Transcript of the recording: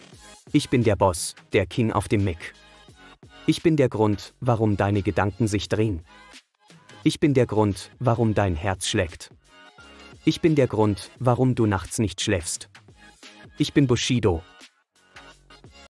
Ich bin der Boss, der King auf dem Mic. Ich bin der Grund, warum deine Gedanken sich drehen. Ich bin der Grund, warum dein Herz schlägt. Ich bin der Grund, warum du nachts nicht schläfst. Ich bin Bushido,